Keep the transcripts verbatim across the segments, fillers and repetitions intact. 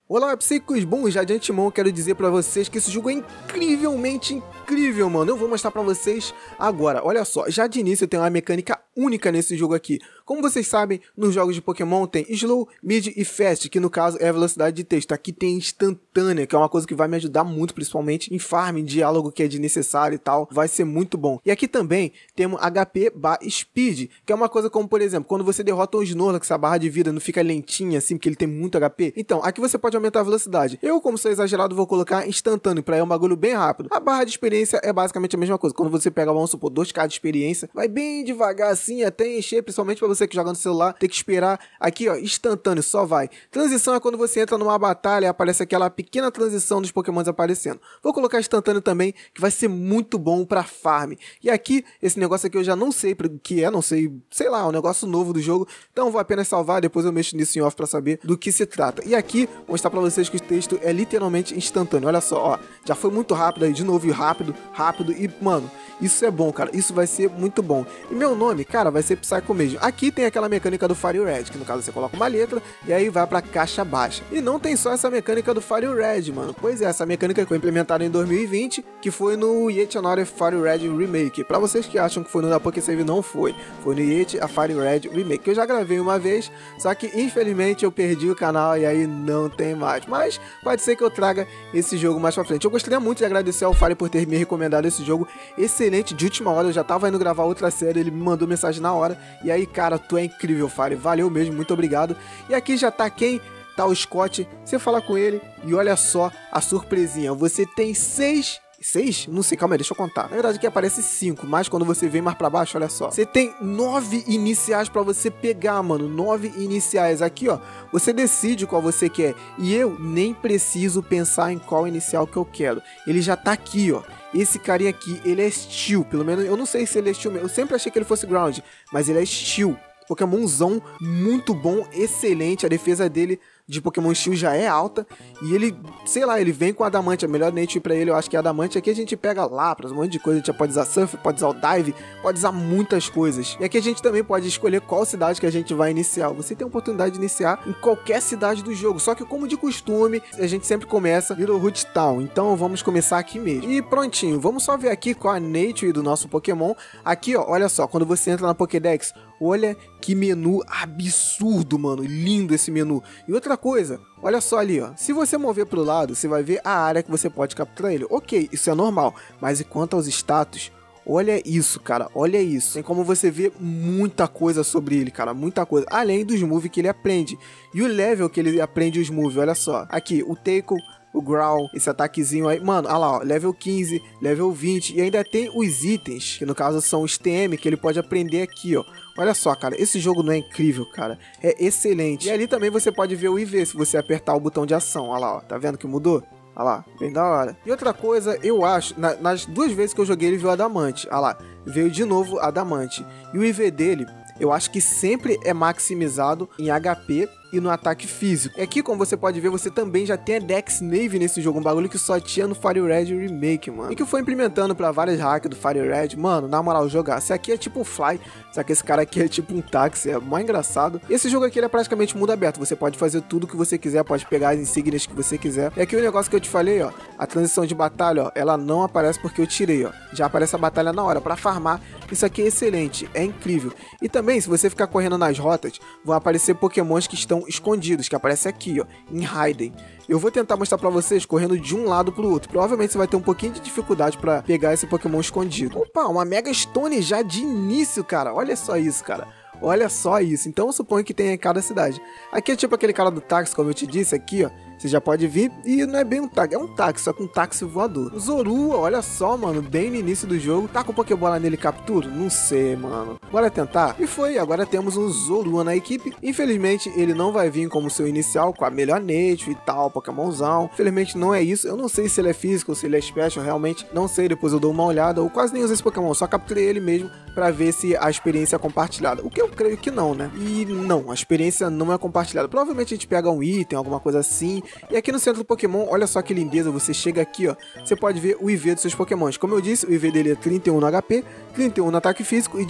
Olá, psíquicos! Bom, já de antemão quero dizer pra vocês que esse jogo é incrivelmente incrível, mano. Eu vou mostrar pra vocês agora. Olha só, já de início tem uma mecânica única nesse jogo aqui. Como vocês sabem, nos jogos de Pokémon tem Slow, Mid e Fast, que no caso é a velocidade de texto. Aqui tem instantânea, que é uma coisa que vai me ajudar muito, principalmente em farm, em diálogo que é desnecessário e tal. Vai ser muito bom. E aqui também temos H P barra Speed, que é uma coisa como, por exemplo, quando você derrota um Snorlax, a barra de vida não fica lentinha assim, porque ele tem muito H P. Então, aqui você pode aumentar a velocidade. Eu, como sou exagerado, vou colocar instantâneo, pra ir um bagulho bem rápido. A barra de experiência é basicamente a mesma coisa. Quando você pega, vamos supor, dois K de experiência, vai bem devagar assim, até encher, principalmente pra você que joga no celular, tem que esperar. Aqui, ó, instantâneo, só vai. Transição é quando você entra numa batalha e aparece aquela pequena transição dos Pokémons aparecendo. Vou colocar instantâneo também, que vai ser muito bom pra farm. E aqui, esse negócio aqui eu já não sei o que é, não sei, sei lá, um negócio novo do jogo, então vou apenas salvar, depois eu mexo nisso em off pra saber do que se trata. E aqui, vou mostrar pra vocês que o texto é literalmente instantâneo. Olha só, ó, já foi muito rápido aí, de novo, e rápido, rápido, e, mano, isso é bom, cara, isso vai ser muito bom. E meu nome, cara, vai ser Psycho mesmo. Aqui tem aquela mecânica do Fire Red, que no caso você coloca uma letra, e aí vai pra caixa baixa. E não tem só essa mecânica do Fire Red, mano. Pois é, essa mecânica foi implementada em dois mil e vinte, que foi no Yet Another Fire Red Remake. Pra vocês que acham que foi no da PokéSave, não foi. Foi no Yet a Fire Red Remake, que eu já gravei uma vez, só que infelizmente eu perdi o canal e aí não tem mais. Mas pode ser que eu traga esse jogo mais pra frente. Eu gostaria muito de agradecer ao Fire por ter me recomendado esse jogo excelente, de última hora. Eu já tava indo gravar outra série, ele me mandou mensagem na hora, e aí, cara, tu é incrível, Fire, valeu mesmo, muito obrigado. E aqui já tá quem? Tá o Scott, você fala com ele, e olha só a surpresinha, você tem seis... Seis? Não sei, calma aí, deixa eu contar. Na verdade aqui aparece cinco, mas quando você vem mais pra baixo, olha só. Você tem nove iniciais pra você pegar, mano. Nove iniciais. Aqui, ó, você decide qual você quer. E eu nem preciso pensar em qual inicial que eu quero. Ele já tá aqui, ó. Esse carinha aqui, ele é Steel. Pelo menos, eu não sei se ele é Steel mesmo. Eu sempre achei que ele fosse Ground, mas ele é Steel. Pokémonzão muito bom, excelente. A defesa dele de Pokémon Steel já é alta. E ele, sei lá, ele vem com Adamante. A melhor native pra ele eu acho que é Adamante. Aqui a gente pega Lapras, um monte de coisa. A gente já pode usar Surf, pode usar o Dive, pode usar muitas coisas. E aqui a gente também pode escolher qual cidade que a gente vai iniciar. Você tem a oportunidade de iniciar em qualquer cidade do jogo. Só que como de costume, a gente sempre começa Littleroot Town. Então vamos começar aqui mesmo. E prontinho, vamos só ver aqui qual a native do nosso Pokémon. Aqui, ó, olha só, quando você entra na Pokédex, olha que menu absurdo, mano. Lindo esse menu. E outra coisa, olha só ali, ó. Se você mover pro lado, você vai ver a área que você pode capturar ele. Ok, isso é normal. Mas e quanto aos status? Olha isso, cara. Olha isso. Tem como você ver muita coisa sobre ele, cara. Muita coisa. Além dos moves que ele aprende. E o level que ele aprende os moves, olha só. Aqui, o Tackle, o Growl, esse ataquezinho aí, mano, olha lá, ó, level quinze, level vinte, e ainda tem os itens, que no caso são os T M, que ele pode aprender aqui, ó. Olha só, cara, esse jogo não é incrível, cara, é excelente. E ali também você pode ver o I V, se você apertar o botão de ação, olha lá, ó, tá vendo que mudou? Olha lá, bem da hora. E outra coisa, eu acho, na, nas duas vezes que eu joguei ele veio Adamante, olha lá, veio de novo Adamante, e o I V dele, eu acho que sempre é maximizado em H P e no ataque físico. E aqui, como você pode ver, você também já tem a Dex Nave nesse jogo, um bagulho que só tinha no Fire Red Remake, mano. E que foi implementando pra várias hacks do Fire Red, mano, na moral, jogar. Esse aqui é tipo um Fly, só que esse cara aqui é tipo um táxi, é mais engraçado. Esse jogo aqui, ele é praticamente mundo aberto, você pode fazer tudo que você quiser, pode pegar as insígnias que você quiser. E aqui o negócio que eu te falei, ó, a transição de batalha, ó, ela não aparece porque eu tirei, ó. Já aparece a batalha na hora, pra farmar. Isso aqui é excelente, é incrível. E também, se você ficar correndo nas rotas, vão aparecer pokémons que estão escondidos, que aparece aqui, ó, em Hidden. Eu vou tentar mostrar pra vocês correndo de um lado pro outro. Provavelmente você vai ter um pouquinho de dificuldade pra pegar esse Pokémon escondido. Opa, uma Mega Stone já de início, cara. Olha só isso, cara. Olha só isso. Então eu suponho que tem em cada cidade. Aqui é tipo aquele cara do táxi, como eu te disse, aqui, ó. Você já pode vir, e não é bem um táxi, é um táxi, só com um táxi voador. O Zorua, olha só, mano, bem no início do jogo. Tá com Pokébola nele, captura? Não sei, mano. Bora tentar? E foi, agora temos um Zorua na equipe. Infelizmente, ele não vai vir como seu inicial, com a melhor native e tal, Pokémonzão. Infelizmente não é isso. Eu não sei se ele é físico ou se ele é special, realmente não sei. Depois eu dou uma olhada. Eu quase nem usei esse Pokémon, só capturei ele mesmo pra ver se a experiência é compartilhada. O que eu creio que não, né? E não, a experiência não é compartilhada. Provavelmente a gente pega um item, alguma coisa assim. E aqui no centro do Pokémon, olha só que lindeza, você chega aqui, ó, você pode ver o I V dos seus Pokémons. Como eu disse, o I V dele é trinta e um no H P, trinta e um no ataque físico e de resto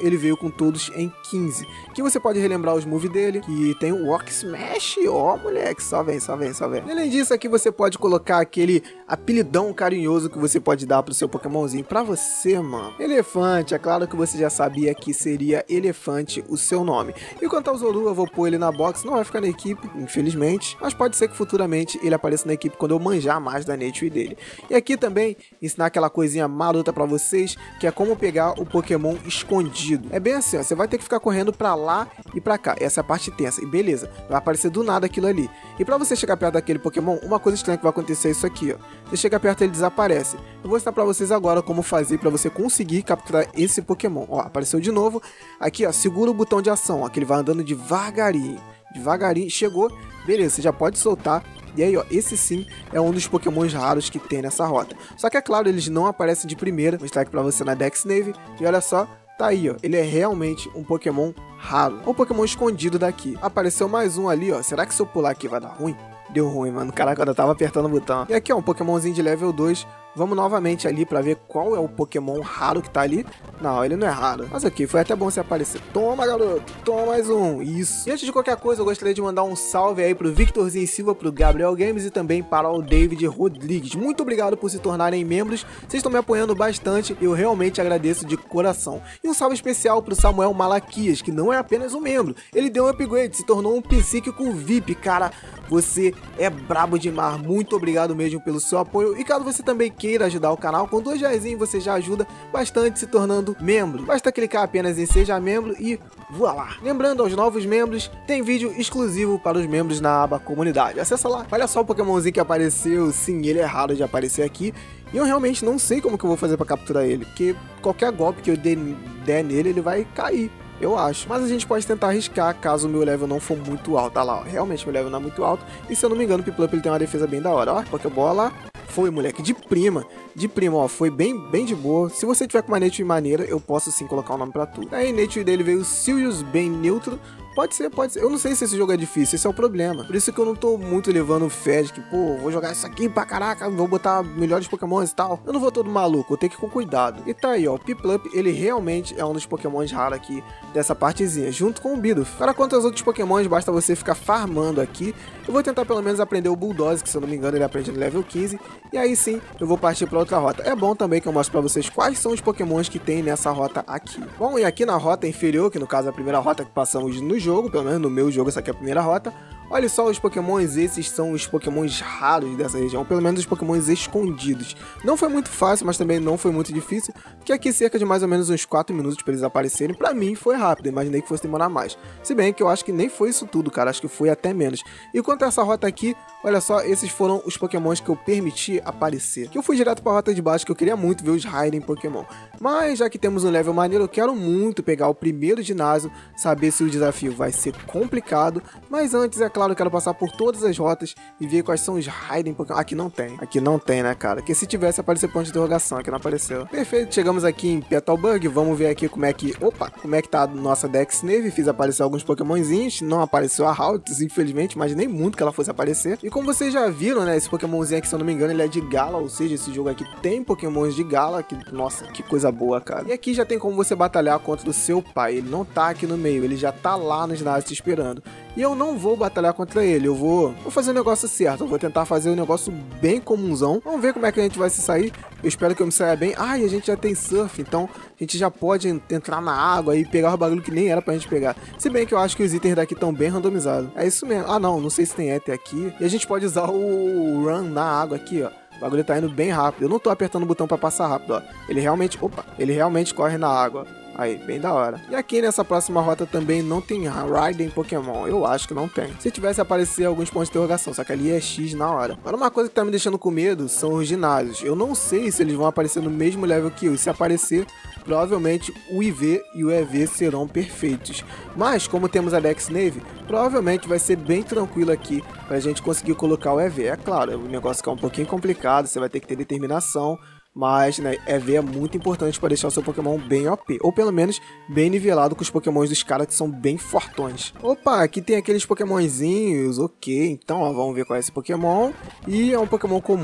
ele veio com todos em quinze. Que você pode relembrar os moves dele, que tem o Rock Smash, ó oh, moleque, só vem, só vem, só vem. E além disso, aqui você pode colocar aquele apelidão carinhoso que você pode dar pro seu Pokémonzinho pra você, mano. Elefante, é claro que você já sabia que seria Elefante o seu nome. E quanto ao Zoru, eu vou pôr ele na box, não vai ficar na equipe, infelizmente, mas pode ser que futuramente ele apareça na equipe quando eu manjar mais da nature dele. E aqui também ensinar aquela coisinha marota pra vocês, que é como pegar o Pokémon escondido. É bem assim, ó, você vai ter que ficar correndo pra lá e pra cá, essa é a parte tensa, e beleza, vai aparecer do nada aquilo ali. E pra você chegar perto daquele Pokémon, uma coisa estranha que vai acontecer é isso aqui, ó. Você chega perto, ele desaparece. Eu vou ensinar pra vocês agora como fazer pra você conseguir capturar esse Pokémon. Ó, apareceu de novo. Aqui, ó, segura o botão de ação, ó, que ele vai andando devagarinho. Devagarinho, chegou, beleza, você já pode soltar. E aí, ó, esse sim é um dos Pokémons raros que tem nessa rota. Só que é claro, eles não aparecem de primeira. Vou mostrar aqui pra você na Dexnave. E olha só, tá aí, ó, ele é realmente um Pokémon raro. Um Pokémon escondido daqui. Apareceu mais um ali, ó. Será que se eu pular aqui vai dar ruim? Deu ruim, mano. Caraca, eu tava apertando o botão. E aqui, ó, um Pokémonzinho de level dois. Vamos novamente ali pra ver qual é o Pokémon raro que tá ali. Não, ele não é raro. Mas aqui, foi até bom você aparecer. Toma, garoto. Toma mais um. Isso. E antes de qualquer coisa, eu gostaria de mandar um salve aí pro Victorzinho Silva, pro Gabriel Games e também para o David Rodrigues. Muito obrigado por se tornarem membros. Vocês estão me apoiando bastante. Eu realmente agradeço de coração. E um salve especial pro Samuel Malaquias, que não é apenas um membro. Ele deu um upgrade, se tornou um psíquico V I P. Cara, você é brabo demais. Muito obrigado mesmo pelo seu apoio. E caso você também queira ajudar o canal, com dois reais você já ajuda bastante se tornando membro. Basta clicar apenas em Seja Membro e voa lá. Lembrando aos novos membros, tem vídeo exclusivo para os membros na aba Comunidade. Acessa lá. Olha só o Pokémonzinho que apareceu. Sim, ele é raro de aparecer aqui. E eu realmente não sei como que eu vou fazer para capturar ele, porque qualquer golpe que eu der nele, ele vai cair. Eu acho. Mas a gente pode tentar arriscar caso o meu level não for muito alto. Olha lá, ó. Realmente meu level não é muito alto. E se eu não me engano, o Piplup ele tem uma defesa bem da hora. Ó, Pokébola. Foi, moleque. De prima. De prima, ó. Foi bem, bem de boa. Se você tiver com uma nature maneira, eu posso sim colocar o nome pra tudo. Aí, nature dele veio Sirius, bem neutro. Pode ser, pode ser. Eu não sei se esse jogo é difícil, esse é o problema. Por isso que eu não tô muito levando fé de que, pô, vou jogar isso aqui pra caraca, vou botar melhores pokémons e tal. Eu não vou todo maluco, eu tenho que ir com cuidado. E tá aí, ó, o Piplup, ele realmente é um dos pokémons raros aqui dessa partezinha, junto com o Bidoof. Para quanto aos outros pokémons, basta você ficar farmando aqui. Eu vou tentar pelo menos aprender o Bulldoze, que se eu não me engano ele aprende no level quinze. E aí sim, eu vou partir pra outra rota. É bom também que eu mostre pra vocês quais são os pokémons que tem nessa rota aqui. Bom, e aqui na rota inferior, que no caso é a primeira rota que passamos no jogo, pelo menos no meu jogo, essa aqui é a primeira rota. Olha só os pokémons, esses são os pokémons raros dessa região, pelo menos os pokémons escondidos. Não foi muito fácil, mas também não foi muito difícil, porque aqui cerca de mais ou menos uns quatro minutos para eles aparecerem. Pra mim foi rápido, imaginei que fosse demorar mais. Se bem que eu acho que nem foi isso tudo, cara, acho que foi até menos. E quanto a essa rota aqui, olha só, esses foram os pokémons que eu permiti aparecer. Que eu fui direto pra rota de baixo, que eu queria muito ver os Raiden Pokémon. Mas já que temos um level maneiro, eu quero muito pegar o primeiro ginásio, saber se o desafio vai ser complicado. Mas antes, é claro, eu quero passar por todas as rotas e ver quais são os Raiden Pokémon. Aqui não tem, aqui não tem, né, cara? Que se tivesse, aparecer ponto de interrogação, aqui não apareceu. Perfeito, chegamos aqui em Petalburg, vamos ver aqui como é que... Opa, como é que tá a nossa Dexnave. Fiz aparecer alguns Pokémonzinhos, não apareceu a Haltz, infelizmente, imaginei muito que ela fosse aparecer. E como vocês já viram, né, esse Pokémonzinho aqui, se eu não me engano, ele é de Gala, ou seja, esse jogo aqui tem Pokémons de Gala, que, nossa, que coisa boa, cara. E aqui já tem como você batalhar contra o seu pai, ele não tá aqui no meio, ele já tá lá no ginásio te esperando. E eu não vou batalhar contra ele, eu vou, vou fazer o negócio certo, eu vou tentar fazer um negócio bem comunzão. Vamos ver como é que a gente vai se sair, eu espero que eu me saia bem. Ah, e a gente já tem surf, então a gente já pode entrar na água e pegar o bagulho que nem era pra gente pegar. Se bem que eu acho que os itens daqui estão bem randomizados. É isso mesmo. Ah não, não sei se tem Ether aqui. E a gente pode usar o Run na água aqui, ó. O bagulho tá indo bem rápido. Eu não tô apertando o botão pra passar rápido, ó. Ele realmente... Opa! Ele realmente corre na água. Aí, bem da hora. E aqui nessa próxima rota também não tem Raiden Pokémon. Eu acho que não tem. Se tivesse aparecer alguns pontos de interrogação, só que ali é X na hora. Agora uma coisa que tá me deixando com medo são os ginásios. Eu não sei se eles vão aparecer no mesmo level que eu. E se aparecer, provavelmente o I V e o E V serão perfeitos. Mas como temos a Dexnave, provavelmente vai ser bem tranquilo aqui pra gente conseguir colocar o E V. É claro, o negócio fica um pouquinho complicado, você vai ter que ter determinação. Mas, né, E V é muito importante para deixar o seu Pokémon bem O P. Ou pelo menos bem nivelado com os Pokémons dos caras que são bem fortões. Opa, aqui tem aqueles Pokémonzinhos, ok. Então, ó, vamos ver qual é esse Pokémon. E é um Pokémon comum.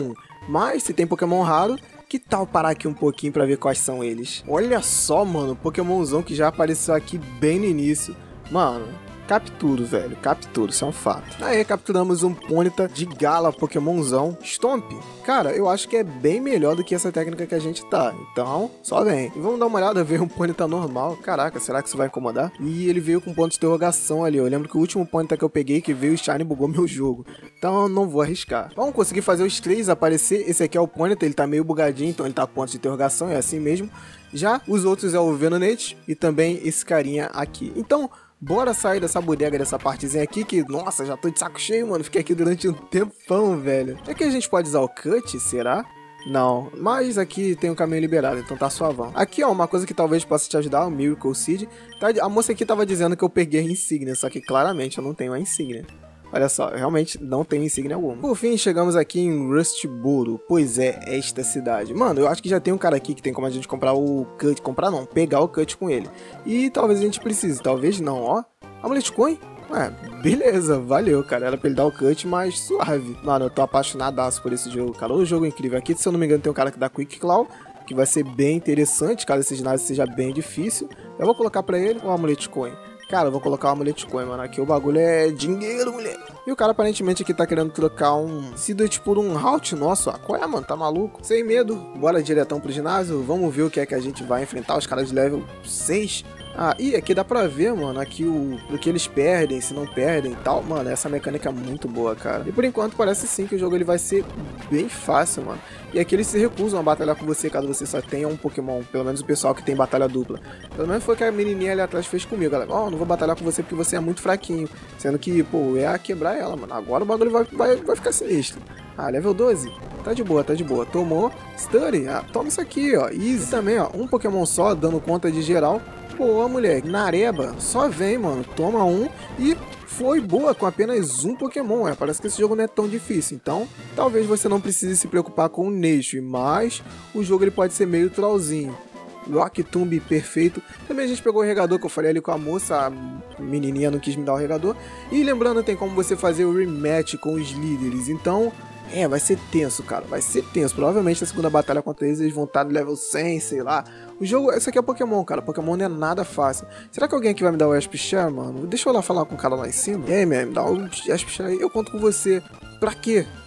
Mas se tem Pokémon raro, que tal parar aqui um pouquinho pra ver quais são eles? Olha só, mano, Pokémonzão que já apareceu aqui bem no início. Mano, capturo, velho, capturo, isso é um fato. Aí capturamos um Ponyta de Gala Pokémonzão Stomp. Cara, eu acho que é bem melhor do que essa técnica que a gente tá. Então, só vem. E vamos dar uma olhada, ver um Ponyta normal. Caraca, será que isso vai incomodar? E ele veio com ponto de interrogação ali. Eu lembro que o último Ponyta que eu peguei que veio o Shine bugou meu jogo. Então eu não vou arriscar. Vamos conseguir fazer os três aparecer. Esse aqui é o Ponyta, ele tá meio bugadinho, então ele tá com ponto de interrogação, é assim mesmo. Já os outros é o Venonate e também esse carinha aqui. Então, bora sair dessa bodega, dessa partezinha aqui que, nossa, já tô de saco cheio, mano. Fiquei aqui durante um tempão, velho. É que a gente pode usar o Cut, será? Não, mas aqui tem um caminho liberado, então tá suavão. Aqui, ó, uma coisa que talvez possa te ajudar, o Miracle Seed. Tá, a moça aqui tava dizendo que eu peguei a insígnia, só que claramente eu não tenho a insígnia. Olha só, realmente não tem insígnia alguma. Por fim, chegamos aqui em Rustboro. Pois é, esta cidade. Mano, eu acho que já tem um cara aqui que tem como a gente comprar o Cut. Comprar não, pegar o Cut com ele. E talvez a gente precise, talvez não, ó. Amulet Coin? É, beleza, valeu, cara. Era pra ele dar o Cut, mas suave. Mano, eu tô apaixonadaço por esse jogo, cara. O jogo é incrível. Aqui, se eu não me engano, tem um cara que dá Quick Claw, que vai ser bem interessante, caso esse ginásio seja bem difícil. Eu vou colocar pra ele o Amulet Coin. Cara, eu vou colocar o Amulet Coin, mano. Aqui o bagulho é dinheiro, mulher. E o cara aparentemente aqui tá querendo trocar um Seedot por um Halt nosso. Ah, qual é, mano? Tá maluco? Sem medo, bora diretão pro ginásio. Vamos ver o que é que a gente vai enfrentar. Os caras de level seis. Ah, e aqui dá pra ver, mano, aqui o, o que eles perdem, se não perdem e tal. Mano, essa mecânica é muito boa, cara. E por enquanto parece sim que o jogo ele vai ser bem fácil, mano. E aqui eles se recusam a batalhar com você caso você só tenha um Pokémon. Pelo menos o pessoal que tem batalha dupla. Pelo menos foi o que a menininha ali atrás fez comigo, galera. Ó, oh, não vou batalhar com você porque você é muito fraquinho. Sendo que, pô, é a quebrar ela, mano. Agora o bagulho vai, vai, vai ficar sinistro. Ah, level doze. Tá de boa, tá de boa. Tomou. Study. Ah, toma isso aqui, ó. Easy. E também, ó, um Pokémon só, dando conta de geral. Pô, moleque, Nareba, só vem, mano. Toma um e foi boa com apenas um Pokémon. É, parece que esse jogo não é tão difícil. Então, talvez você não precise se preocupar com o Nashville, mas o jogo ele pode ser meio trollzinho. Rock Tomb perfeito. Também a gente pegou o regador que eu falei ali com a moça. A menininha não quis me dar o regador. E lembrando, tem como você fazer o rematch com os líderes. Então, é, vai ser tenso, cara. Vai ser tenso. Provavelmente na segunda batalha contra eles, eles vão estar no level cem, sei lá. O jogo, esse aqui é Pokémon, cara. Pokémon não é nada fácil. Será que alguém aqui vai me dar o Asp Share, mano? Deixa eu lá falar com o cara lá em cima. E aí, man, me dá o Asp Share aí. Eu conto com você. Pra quê?